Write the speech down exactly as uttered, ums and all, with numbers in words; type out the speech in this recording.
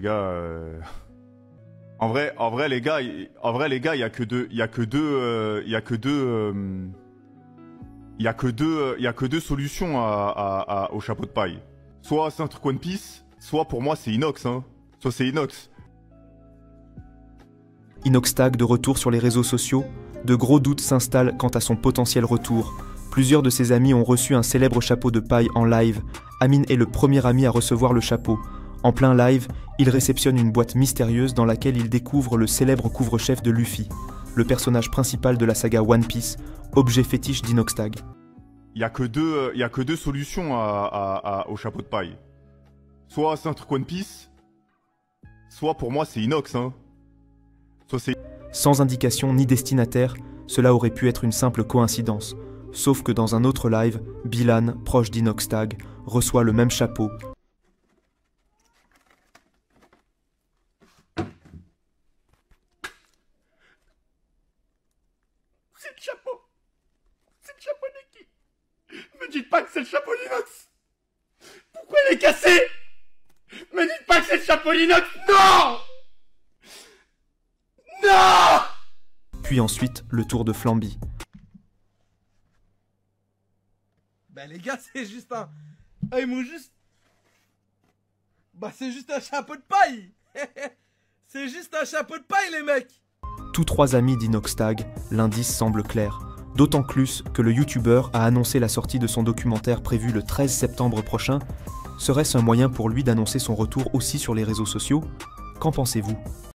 Les gars, euh... en vrai, en vrai les gars, en vrai les gars, il y a que deux, il y a que deux, euh, il y a que deux, euh... il y a que deux, il y a que deux solutions à, à, à, au chapeau de paille. Soit c'est un truc One Piece, soit pour moi c'est Inox, hein. Soit c'est Inox. Inoxtag de retour sur les réseaux sociaux, de gros doutes s'installent quant à son potentiel retour. Plusieurs de ses amis ont reçu un célèbre chapeau de paille en live. Amine est le premier ami à recevoir le chapeau. En plein live, il réceptionne une boîte mystérieuse dans laquelle il découvre le célèbre couvre-chef de Luffy, le personnage principal de la saga One Piece, objet fétiche d'Inoxtag. Il y a que deux, il y a que deux solutions à, à, à, au chapeau de paille. Soit c'est un truc One Piece, soit pour moi c'est Inox, hein. Soit c'est... Sans indication ni destinataire, cela aurait pu être une simple coïncidence. Sauf que dans un autre live, Bilan, proche d'Inoxtag, reçoit le même chapeau. C'est le chapeau. C'est le chapeau de qui? Me dites pas que c'est le chapeau d'Inox. Pourquoi il est cassé? Me dites pas que c'est le chapeau d'Inox. Non! Non! Puis ensuite, le tour de Flamby. Bah les gars, c'est juste un... Ah, ils m'ont juste... Bah c'est juste un chapeau de paille. C'est juste un chapeau de paille les mecs. Tous trois amis d'Inoxtag, l'indice semble clair. D'autant plus que le youtubeur a annoncé la sortie de son documentaire prévu le treize septembre prochain. Serait-ce un moyen pour lui d'annoncer son retour aussi sur les réseaux sociaux? Qu'en pensez-vous?